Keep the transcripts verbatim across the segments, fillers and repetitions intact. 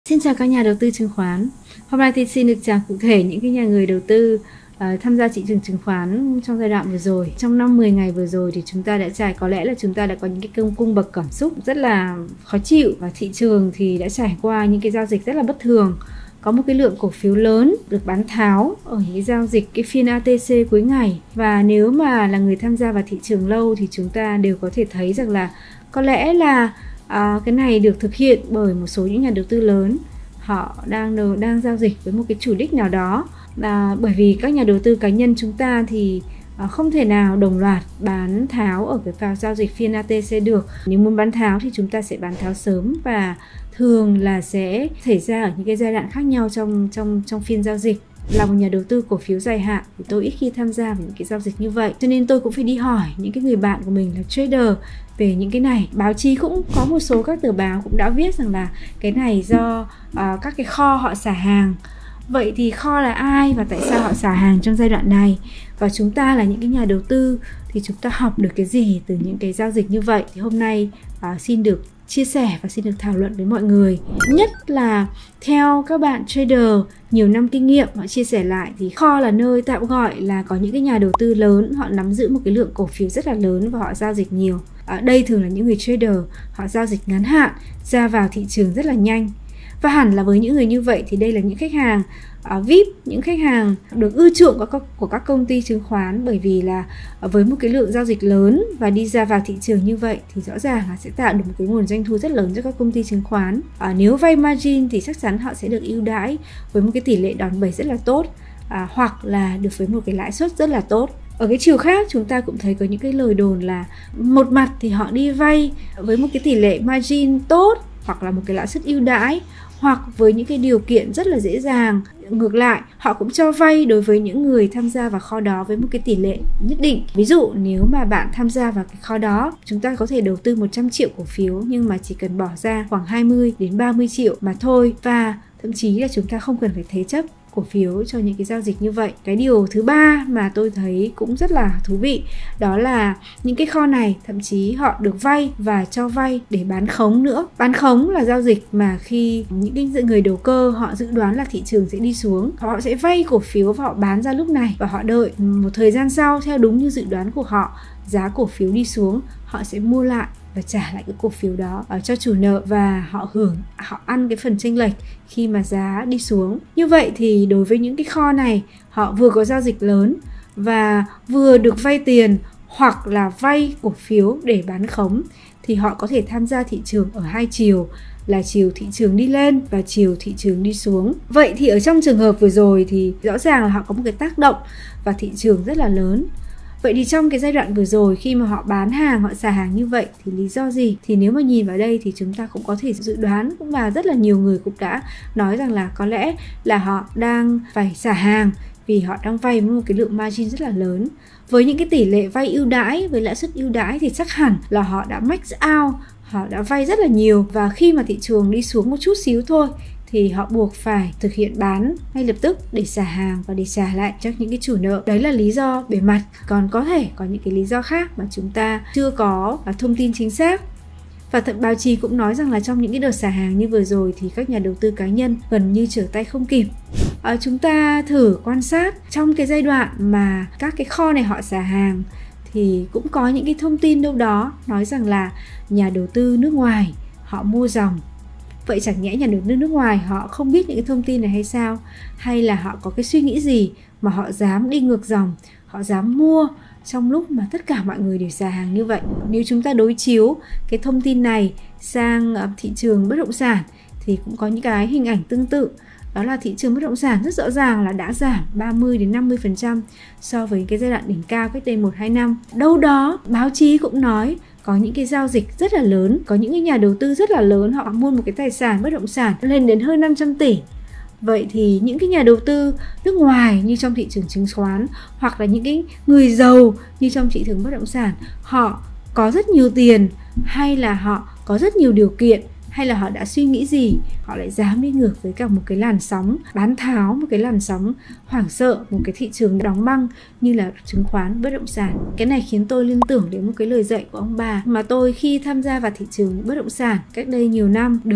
Xin chào các nhà đầu tư chứng khoán. Hôm nay thì xin được chào cụ thể những cái nhà người đầu tư uh, tham gia thị trường chứng khoán trong giai đoạn vừa rồi. Trong năm mười ngày vừa rồi thì chúng ta đã trải có lẽ là chúng ta đã có những cái cung cung bậc cảm xúc rất là khó chịu, và thị trường thì đã trải qua những cái giao dịch rất là bất thường. Có một cái lượng cổ phiếu lớn được bán tháo ở những cái giao dịch cái phiên a tê xê cuối ngày, và nếu mà là người tham gia vào thị trường lâu thì chúng ta đều có thể thấy rằng là có lẽ là À, cái này được thực hiện bởi một số những nhà đầu tư lớn. Họ đang đang giao dịch với một cái chủ đích nào đó, à, bởi vì các nhà đầu tư cá nhân chúng ta thì à, không thể nào đồng loạt bán tháo ở cái vào giao dịch phiên a tê xê được. Nếu muốn bán tháo thì chúng ta sẽ bán tháo sớm, và thường là sẽ xảy ra ở những cái giai đoạn khác nhau trong trong trong phiên giao dịch. Là một nhà đầu tư cổ phiếu dài hạn thì tôi ít khi tham gia vào những cái giao dịch như vậy, cho nên tôi cũng phải đi hỏi những cái người bạn của mình là trader về những cái này. Báo chí cũng có một số các tờ báo cũng đã viết rằng là cái này do uh, các cái kho họ xả hàng. Vậy thì kho là ai và tại sao họ xả hàng trong giai đoạn này? Và chúng ta là những cái nhà đầu tư thì chúng ta học được cái gì từ những cái giao dịch như vậy? Thì hôm nay uh, xin được chia sẻ và xin được thảo luận với mọi người. Nhất là theo các bạn trader nhiều năm kinh nghiệm, họ chia sẻ lại thì kho là nơi tạm gọi là có những cái nhà đầu tư lớn, họ nắm giữ một cái lượng cổ phiếu rất là lớn và họ giao dịch nhiều. Ở đây thường là những người trader, họ giao dịch ngắn hạn, ra vào thị trường rất là nhanh. Và hẳn là với những người như vậy thì đây là những khách hàng uh, vi ai pi, những khách hàng được ưa chuộng của các, của các công ty chứng khoán, bởi vì là uh, với một cái lượng giao dịch lớn và đi ra vào thị trường như vậy thì rõ ràng là sẽ tạo được một cái nguồn doanh thu rất lớn cho các công ty chứng khoán. Uh, nếu vay margin thì chắc chắn họ sẽ được ưu đãi với một cái tỷ lệ đòn bẩy rất là tốt, uh, hoặc là được với một cái lãi suất rất là tốt. Ở cái chiều khác chúng ta cũng thấy có những cái lời đồn là một mặt thì họ đi vay với một cái tỷ lệ margin tốt, hoặc là một cái lãi suất ưu đãi, hoặc với những cái điều kiện rất là dễ dàng. Ngược lại, họ cũng cho vay đối với những người tham gia vào kho đó với một cái tỷ lệ nhất định. Ví dụ nếu mà bạn tham gia vào cái kho đó, chúng ta có thể đầu tư một trăm triệu cổ phiếu nhưng mà chỉ cần bỏ ra khoảng hai mươi đến ba mươi triệu mà thôi, và thậm chí là chúng ta không cần phải thế chấp cổ phiếu cho những cái giao dịch như vậy. Cái điều thứ ba mà tôi thấy cũng rất là thú vị, đó là những cái kho này thậm chí họ được vay và cho vay để bán khống nữa. Bán khống là giao dịch mà khi những cái người đầu cơ họ dự đoán là thị trường sẽ đi xuống, họ sẽ vay cổ phiếu và họ bán ra lúc này, và họ đợi một thời gian sau theo đúng như dự đoán của họ, giá cổ phiếu đi xuống, họ sẽ mua lại và trả lại cái cổ phiếu đó uh, cho chủ nợ, và họ hưởng, họ ăn cái phần chênh lệch khi mà giá đi xuống. Như vậy thì đối với những cái kho này, họ vừa có giao dịch lớn và vừa được vay tiền hoặc là vay cổ phiếu để bán khống, thì họ có thể tham gia thị trường ở hai chiều, là chiều thị trường đi lên và chiều thị trường đi xuống. Vậy thì ở trong trường hợp vừa rồi thì rõ ràng là họ có một cái tác động vào thị trường rất là lớn. Vậy thì trong cái giai đoạn vừa rồi khi mà họ bán hàng, họ xả hàng như vậy thì lý do gì? Thì nếu mà nhìn vào đây thì chúng ta cũng có thể dự đoán, và rất là nhiều người cũng đã nói rằng là có lẽ là họ đang phải xả hàng vì họ đang vay một cái lượng margin rất là lớn. Với những cái tỷ lệ vay ưu đãi, với lãi suất ưu đãi thì chắc hẳn là họ đã max out, họ đã vay rất là nhiều, và khi mà thị trường đi xuống một chút xíu thôi thì họ buộc phải thực hiện bán ngay lập tức để xả hàng và để trả lại cho những cái chủ nợ. Đấy là lý do bề mặt. Còn có thể có những cái lý do khác mà chúng ta chưa có thông tin chính xác. Và thậm báo chí cũng nói rằng là trong những cái đợt xả hàng như vừa rồi thì các nhà đầu tư cá nhân gần như trở tay không kịp. À, chúng ta thử quan sát trong cái giai đoạn mà các cái kho này họ xả hàng thì cũng có những cái thông tin đâu đó nói rằng là nhà đầu tư nước ngoài họ mua dòng. Vậy chẳng nhẽ nhà đầu tư nước ngoài họ không biết những cái thông tin này hay sao? Hay là họ có cái suy nghĩ gì mà họ dám đi ngược dòng, họ dám mua trong lúc mà tất cả mọi người đều xả hàng như vậy? Nếu chúng ta đối chiếu cái thông tin này sang thị trường bất động sản thì cũng có những cái hình ảnh tương tự. Đó là thị trường bất động sản rất rõ ràng là đã giảm ba mươi đến năm mươi phần trăm so với cái giai đoạn đỉnh cao cách đây một hai năm. Đâu đó báo chí cũng nói có những cái giao dịch rất là lớn, có những cái nhà đầu tư rất là lớn, họ mua một cái tài sản bất động sản lên đến hơn năm trăm tỷ. Vậy thì những cái nhà đầu tư nước ngoài như trong thị trường chứng khoán, hoặc là những cái người giàu như trong thị trường bất động sản, họ có rất nhiều tiền, hay là họ có rất nhiều điều kiện, hay là họ đã suy nghĩ gì họ lại dám đi ngược với cả một cái làn sóng bán tháo, một cái làn sóng hoảng sợ, một cái thị trường đóng băng như là chứng khoán bất động sản. Cái này khiến tôi liên tưởng đến một cái lời dạy của ông bà mà tôi khi tham gia vào thị trường bất động sản cách đây nhiều năm được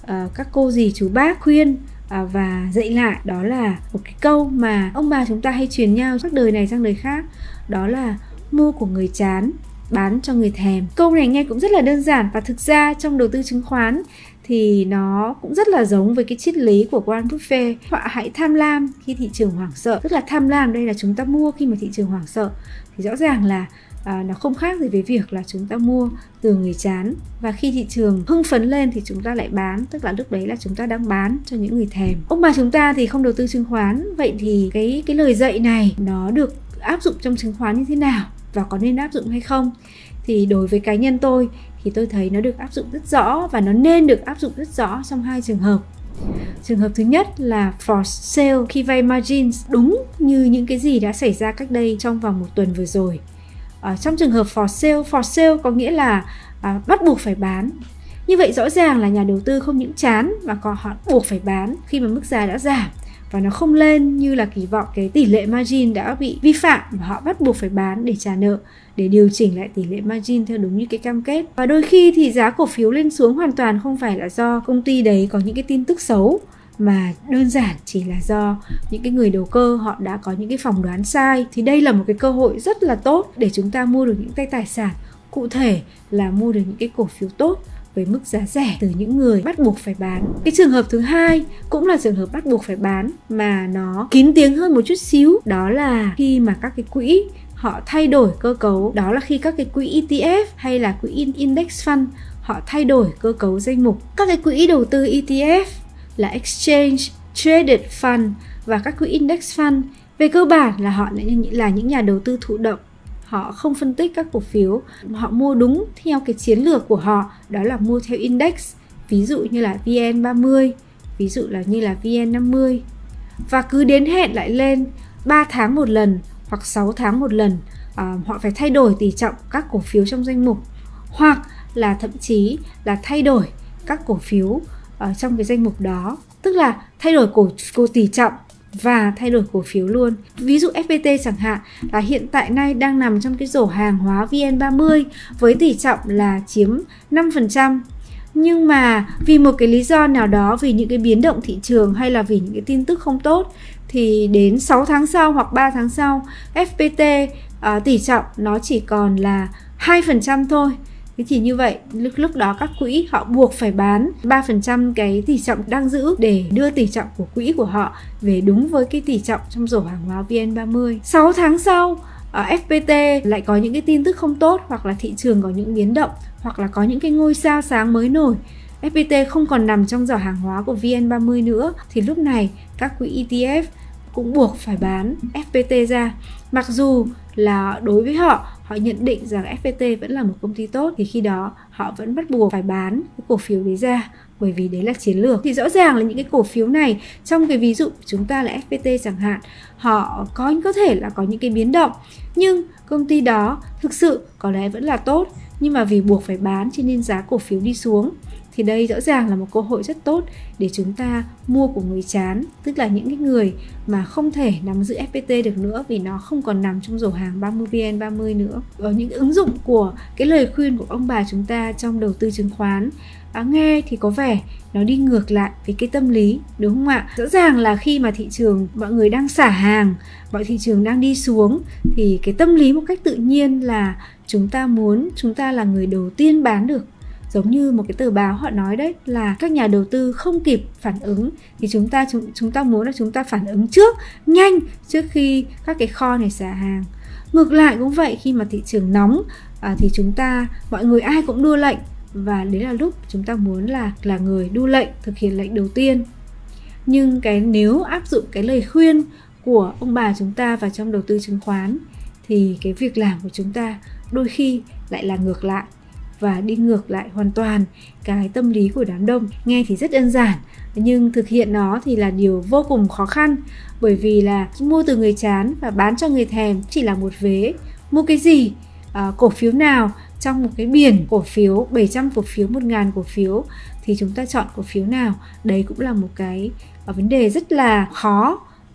uh, các cô dì chú bác khuyên uh, và dạy lại, đó là một cái câu mà ông bà chúng ta hay truyền nhau các đời này sang đời khác, đó là mua của người chán, bán cho người thèm. Câu này nghe cũng rất là đơn giản, và thực ra trong đầu tư chứng khoán thì nó cũng rất là giống với cái triết lý của Warren Buffett. Họ hãy tham lam khi thị trường hoảng sợ. Tức là tham lam đây là chúng ta mua khi mà thị trường hoảng sợ. Thì rõ ràng là à, nó không khác gì với việc là chúng ta mua từ người chán. Và khi thị trường hưng phấn lên thì chúng ta lại bán. Tức là lúc đấy là chúng ta đang bán cho những người thèm. Ông bà chúng ta thì không đầu tư chứng khoán. Vậy thì cái, cái lời dạy này nó được áp dụng trong chứng khoán như thế nào? Và có nên áp dụng hay không? Thì đối với cá nhân tôi thì tôi thấy nó được áp dụng rất rõ, và nó nên được áp dụng rất rõ trong hai trường hợp. Trường hợp thứ nhất là forced sale khi vay margins, đúng như những cái gì đã xảy ra cách đây trong vòng một tuần vừa rồi. Ở trong trường hợp forced sale, forced sale có nghĩa là à, bắt buộc phải bán. Như vậy rõ ràng là nhà đầu tư không những chán mà còn họ buộc phải bán khi mà mức giá đã giảm và nó không lên như là kỳ vọng, cái tỷ lệ margin đã bị vi phạm và họ bắt buộc phải bán để trả nợ, để điều chỉnh lại tỷ lệ margin theo đúng như cái cam kết. Và đôi khi thì giá cổ phiếu lên xuống hoàn toàn không phải là do công ty đấy có những cái tin tức xấu, mà đơn giản chỉ là do những cái người đầu cơ họ đã có những cái phỏng đoán sai. Thì đây là một cái cơ hội rất là tốt để chúng ta mua được những cái tài sản, cụ thể là mua được những cái cổ phiếu tốt với mức giá rẻ từ những người bắt buộc phải bán. Cái trường hợp thứ hai cũng là trường hợp bắt buộc phải bán mà nó kín tiếng hơn một chút xíu, đó là khi mà các cái quỹ họ thay đổi cơ cấu. Đó là khi các cái quỹ E T F hay là quỹ Index Fund họ thay đổi cơ cấu danh mục. Các cái quỹ đầu tư E T F là Exchange Traded Fund và các quỹ Index Fund về cơ bản là họ là những nhà đầu tư thụ động. Họ không phân tích các cổ phiếu, họ mua đúng theo cái chiến lược của họ, đó là mua theo index, ví dụ như là V N ba mươi, ví dụ là như là V N năm mươi. Và cứ đến hẹn lại lên ba tháng một lần hoặc sáu tháng một lần, à, họ phải thay đổi tỷ trọng các cổ phiếu trong danh mục, hoặc là thậm chí là thay đổi các cổ phiếu uh, trong cái danh mục đó, tức là thay đổi cổ, cổ tỷ trọng và thay đổi cổ phiếu luôn. Ví dụ F P T chẳng hạn là hiện tại nay đang nằm trong cái rổ hàng hóa V N ba mươi với tỷ trọng là chiếm năm phần trăm. Nhưng mà vì một cái lý do nào đó, vì những cái biến động thị trường hay là vì những cái tin tức không tốt, thì đến sáu tháng sau hoặc ba tháng sau, F P T uh, tỷ trọng nó chỉ còn là hai phần trăm thôi. Thế thì như vậy, lúc, lúc đó các quỹ họ buộc phải bán ba phần trăm cái tỷ trọng đang giữ để đưa tỷ trọng của quỹ của họ về đúng với cái tỷ trọng trong rổ hàng hóa V N ba mươi. sáu tháng sau, ở F P T lại có những cái tin tức không tốt, hoặc là thị trường có những biến động, hoặc là có những cái ngôi sao sáng mới nổi. F P T không còn nằm trong giỏ hàng hóa của V N ba mươi nữa, thì lúc này các quỹ E T F cũng buộc phải bán F P T ra. Mặc dù là đối với họ, họ nhận định rằng F P T vẫn là một công ty tốt, thì khi đó họ vẫn bắt buộc phải bán cái cổ phiếu đấy ra, bởi vì đấy là chiến lược. Thì rõ ràng là những cái cổ phiếu này, trong cái ví dụ của chúng ta là F P T chẳng hạn, họ có có thể là có những cái biến động, nhưng công ty đó thực sự có lẽ vẫn là tốt, nhưng mà vì buộc phải bán cho nên giá cổ phiếu đi xuống. Thì đây rõ ràng là một cơ hội rất tốt để chúng ta mua của người chán, tức là những cái người mà không thể nắm giữ F P T được nữa vì nó không còn nằm trong rổ hàng ba mươi V N ba mươi nữa. Ở những ứng dụng của cái lời khuyên của ông bà chúng ta trong đầu tư chứng khoán, à, nghe thì có vẻ nó đi ngược lại với cái tâm lý, đúng không ạ? Rõ ràng là khi mà thị trường mọi người đang xả hàng, mọi thị trường đang đi xuống, thì cái tâm lý một cách tự nhiên là chúng ta muốn chúng ta là người đầu tiên bán được. Giống như một cái tờ báo họ nói đấy, là các nhà đầu tư không kịp phản ứng, thì chúng ta chúng, chúng ta muốn là chúng ta phản ứng trước, nhanh, trước khi các cái kho này xả hàng. Ngược lại cũng vậy, khi mà thị trường nóng à, thì chúng ta, mọi người ai cũng đua lệnh, và đấy là lúc chúng ta muốn là là người đu lệnh, thực hiện lệnh đầu tiên. Nhưng cái nếu áp dụng cái lời khuyên của ông bà chúng ta vào trong đầu tư chứng khoán, thì cái việc làm của chúng ta đôi khi lại là ngược lại, và đi ngược lại hoàn toàn cái tâm lý của đám đông. Nghe thì rất đơn giản, nhưng thực hiện nó thì là điều vô cùng khó khăn, bởi vì là mua từ người chán và bán cho người thèm chỉ là một vế. Mua cái gì, à, cổ phiếu nào trong một cái biển cổ phiếu, bảy trăm cổ phiếu, một nghìn cổ phiếu, thì chúng ta chọn cổ phiếu nào, đấy cũng là một cái vấn đề rất là khó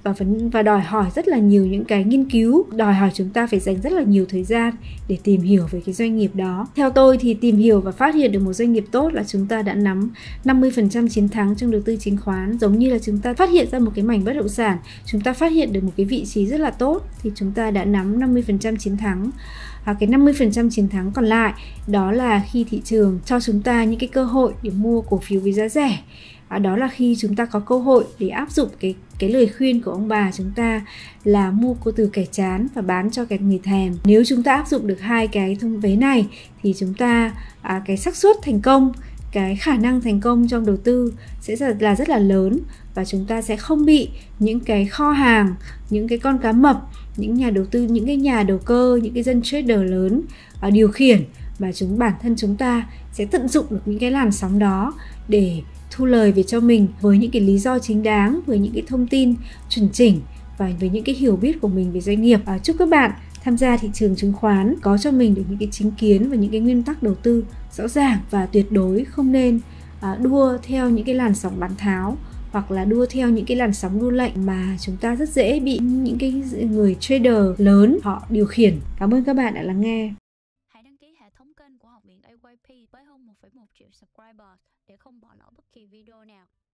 và vấn và đòi hỏi rất là nhiều những cái nghiên cứu, đòi hỏi chúng ta phải dành rất là nhiều thời gian để tìm hiểu về cái doanh nghiệp đó. Theo tôi thì tìm hiểu và phát hiện được một doanh nghiệp tốt là chúng ta đã nắm năm mươi phần trăm chiến thắng trong đầu tư chứng khoán. Giống như là chúng ta phát hiện ra một cái mảnh bất động sản, chúng ta phát hiện được một cái vị trí rất là tốt thì chúng ta đã nắm năm mươi phần trăm chiến thắng. À, cái năm mươi phần trăm chiến thắng còn lại đó là khi thị trường cho chúng ta những cái cơ hội để mua cổ phiếu với giá rẻ. À, đó là khi chúng ta có cơ hội để áp dụng cái cái lời khuyên của ông bà chúng ta là mua cô từ kẻ chán và bán cho cái người thèm. Nếu chúng ta áp dụng được hai cái thông vế này thì chúng ta à, cái xác suất thành công, cái khả năng thành công trong đầu tư sẽ là rất là lớn, và chúng ta sẽ không bị những cái kho hàng, những cái con cá mập, những nhà đầu tư, những cái nhà đầu cơ, những cái dân trader lớn uh, điều khiển, và chúng bản thân chúng ta sẽ tận dụng được những cái làn sóng đó để thu lời về cho mình với những cái lý do chính đáng, với những cái thông tin chuẩn chỉnh và với những cái hiểu biết của mình về doanh nghiệp. Uh, chúc các bạn tham gia thị trường chứng khoán có cho mình được những cái chính kiến và những cái nguyên tắc đầu tư rõ ràng, và tuyệt đối không nên uh, đua theo những cái làn sóng bán tháo hoặc là đua theo những cái làn sóng đua lệnh mà chúng ta rất dễ bị những cái người trader lớn họ điều khiển. Cảm ơn các bạn đã lắng nghe. Hãy đăng ký hệ thống kênh của Học viện a quy pê với hơn một phẩy một triệu subscriber để không bỏ lỡ bất kỳ video nào.